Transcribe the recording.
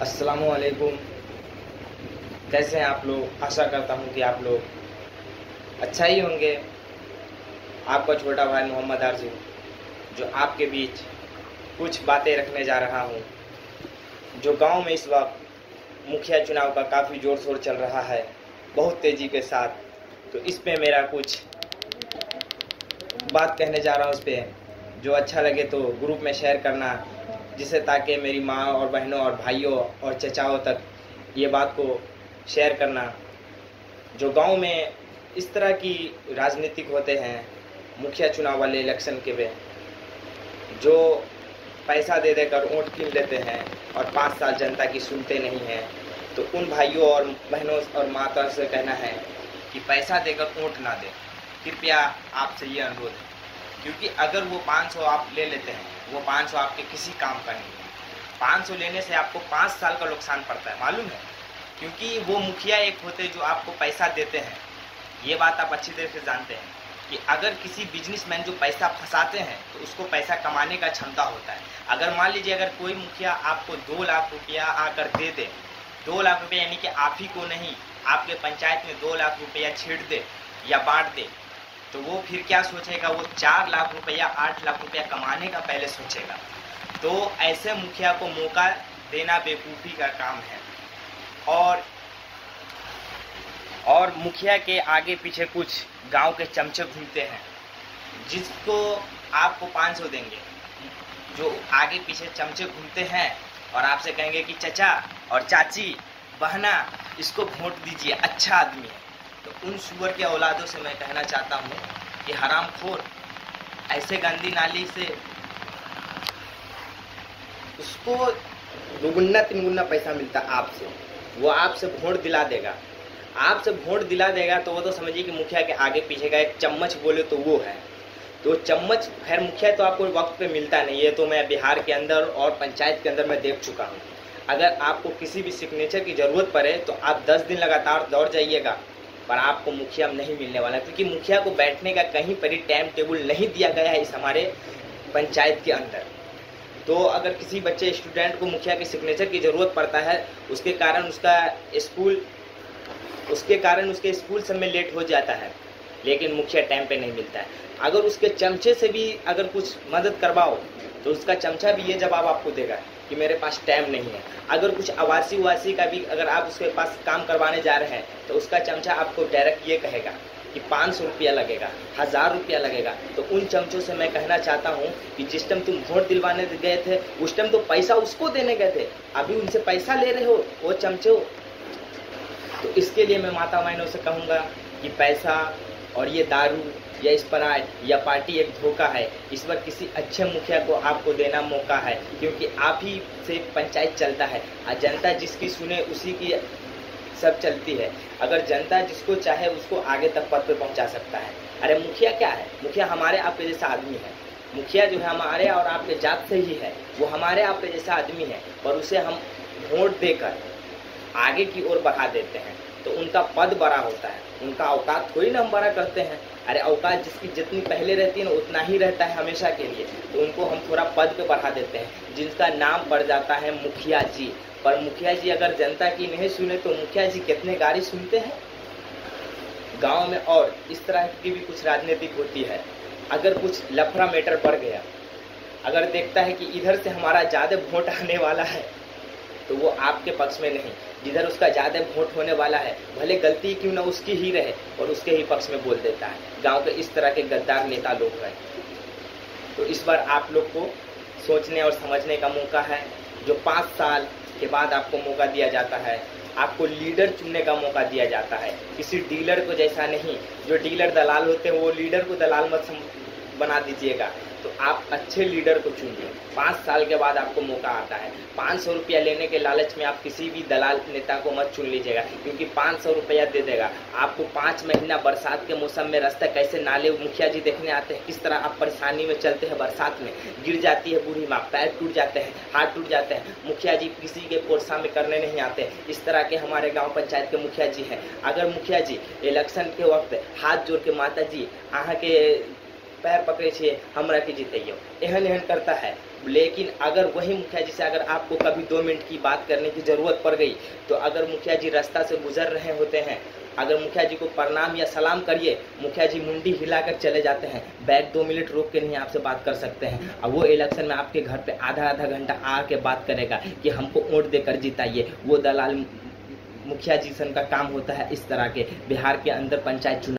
अस्सलामुअलैकुम। कैसे हैं आप लोग? आशा करता हूं कि आप लोग अच्छा ही होंगे। आपका छोटा भाई मोहम्मद आरजू जो आपके बीच कुछ बातें रखने जा रहा हूं। जो गांव में इस वक्त मुखिया चुनाव का काफ़ी ज़ोर शोर चल रहा है, बहुत तेज़ी के साथ, तो इस पे मेरा कुछ बात कहने जा रहा हूँ। उस पर जो अच्छा लगे तो ग्रुप में शेयर करना, जिससे ताकि मेरी माँ और बहनों और भाइयों और चचाओं तक ये बात को शेयर करना। जो गांव में इस तरह की राजनीतिक होते हैं, मुखिया चुनाव वाले इलेक्शन के वे जो पैसा दे देकर वोट कीन लेते हैं और 5 साल जनता की सुनते नहीं हैं, तो उन भाइयों और बहनों और माता से कहना है कि पैसा देकर वोट ना दें। कृपया आपसे ये अनुरोध है, क्योंकि अगर वो 500 आप ले लेते हैं, वो 500 आपके किसी काम का नहीं है। 500 लेने से आपको 5 साल का नुकसान पड़ता है, मालूम है? क्योंकि वो मुखिया एक होते जो आपको पैसा देते हैं। ये बात आप अच्छी तरह से जानते हैं कि अगर किसी बिजनेसमैन जो पैसा फंसाते हैं तो उसको पैसा कमाने का क्षमता होता है। अगर मान लीजिए अगर कोई मुखिया आपको 2 लाख रुपया आकर दे दे, 2 लाख रुपया यानी कि आप ही को नहीं, आपके पंचायत में 2 लाख रुपया छीड़ दे या बांट दे, तो वो फिर क्या सोचेगा? वो 4 लाख रुपया 8 लाख रुपया कमाने का पहले सोचेगा। तो ऐसे मुखिया को मौका देना बेवकूफ़ी का काम है। और मुखिया के आगे पीछे कुछ गांव के चमचे घूमते हैं, जिसको आपको 500 देंगे। जो आगे पीछे चमचे घूमते हैं और आपसे कहेंगे कि चचा और चाची, बहना, इसको वोट दीजिए, अच्छा आदमी है। तो उन सुअर के औलादों से मैं कहना चाहता हूँ कि हरामखोर, ऐसे गंदी नाली से उसको दुगुना तिगुना पैसा मिलता आपसे, वो आपसे वोट दिला देगा। आपसे वोट दिला देगा तो वो तो समझिए कि मुखिया के आगे पीछे का एक चम्मच बोले तो वो है। तो चम्मच, खैर मुखिया तो आपको वक्त पे मिलता नहीं है, तो मैं बिहार के अंदर और पंचायत के अंदर मैं देख चुका हूँ। अगर आपको किसी भी सिग्नेचर की ज़रूरत पड़े तो आप 10 दिन लगातार दौड़ जाइएगा, पर आपको मुखिया नहीं मिलने वाला, क्योंकि मुखिया को बैठने का कहीं पर ही टाइम टेबल नहीं दिया गया है इस हमारे पंचायत के अंदर। तो अगर किसी बच्चे स्टूडेंट को मुखिया के सिग्नेचर की ज़रूरत पड़ता है, उसके कारण उसके स्कूल सब में लेट हो जाता है, लेकिन मुखिया टाइम पे नहीं मिलता है। अगर उसके चमचे से भी अगर कुछ मदद करवाओ तो उसका चमचा भी ये जवाब आपको देगा कि मेरे पास टाइम नहीं है। अगर कुछ आवासी उवासी का भी अगर आप उसके पास काम करवाने जा रहे हैं तो उसका चमचा आपको डायरेक्ट ये कहेगा कि 500 रुपया लगेगा, 1000 रुपया लगेगा। तो उन चमचों से मैं कहना चाहता हूँ कि जिस टाइम तुम वोट दिलवाने गए थे उस टाइम तो पैसा उसको देने गए थे, अभी उनसे पैसा ले रहे हो वो चमचो। तो इसके लिए मैं माता बहनों से कहूँगा कि पैसा और ये दारू या स्प्राइट या पार्टी एक धोखा है। इस बार किसी अच्छे मुखिया को आपको देना मौका है, क्योंकि आप ही से पंचायत चलता है। जनता जिसकी सुने उसी की सब चलती है। अगर जनता जिसको चाहे उसको आगे तक पद पे पहुंचा सकता है। अरे मुखिया क्या है? मुखिया हमारे आपके जैसा आदमी है। मुखिया जो है हमारे और आपके जात से ही है, वो हमारे आपके जैसा आदमी है, पर उसे हम वोट देकर आगे की ओर बढ़ा देते हैं तो उनका पद बड़ा होता है। उनका औकात थोड़ी ना हम बड़ा करते हैं। अरे औकात जिसकी जितनी पहले रहती है ना उतना ही रहता है हमेशा के लिए, तो उनको हम थोड़ा पद पे बढ़ा देते हैं, जिनका नाम पड़ जाता है मुखिया जी। पर मुखिया जी अगर जनता की नहीं सुने तो मुखिया जी कितने गाली सुनते हैं गांव में। और इस तरह की भी कुछ राजनीतिक होती है। अगर कुछ लफड़ा मैटर बढ़ गया, अगर देखता है कि इधर से हमारा ज़्यादा वोट आने वाला है तो वो आपके पक्ष में नहीं, जिधर उसका ज़्यादा वोट होने वाला है भले गलती क्यों ना उसकी ही रहे और उसके ही पक्ष में बोल देता है। गांव के इस तरह के गद्दार नेता लोग हैं। तो इस बार आप लोग को सोचने और समझने का मौका है। जो 5 साल के बाद आपको मौका दिया जाता है, आपको लीडर चुनने का मौका दिया जाता है, किसी डीलर को जैसा नहीं। जो डीलर दलाल होते हैं वो लीडर को दलाल मत बना दीजिएगा। तो आप अच्छे लीडर को चुनिए। 5 साल के बाद आपको मौका आता है। 500 रुपया लेने के लालच में आप किसी भी दलाल नेता को मत चुन लीजिएगा, क्योंकि 500 रुपया दे देगा आपको। 5 महीना बरसात के मौसम में रास्ता कैसे नाले मुखिया जी देखने आते हैं, किस तरह आप परेशानी में चलते हैं। बरसात में गिर जाती है बूढ़ी माँ, पैर टूट जाते हैं, हाथ टूट जाते हैं। मुखिया जी किसी के कोर्सा में करने नहीं आते। इस तरह के हमारे गाँव पंचायत के मुखिया जी हैं। अगर मुखिया जी इलेक्शन के वक्त हाथ जोड़ के माता जी अहाँ के पैर पकड़े छे हमरा के जीतैयो एहन एहन करता है लेकिन अगर वही मुखिया जी से अगर आपको कभी 2 मिनट की बात करने की ज़रूरत पड़ गई, तो अगर मुखिया जी रास्ता से गुजर रहे होते हैं, अगर मुखिया जी को प्रणाम या सलाम करिए, मुखिया जी मुंडी हिलाकर चले जाते हैं, बैग 2 मिनट रोक के नहीं आपसे बात कर सकते हैं। अब वो इलेक्शन में आपके घर पे आधा घंटा आके बात करेगा कि हमको वोट देकर जिताइए। वो दलाल मुखिया जी सन का काम होता है इस तरह के। बिहार के अंदर पंचायत चुनाव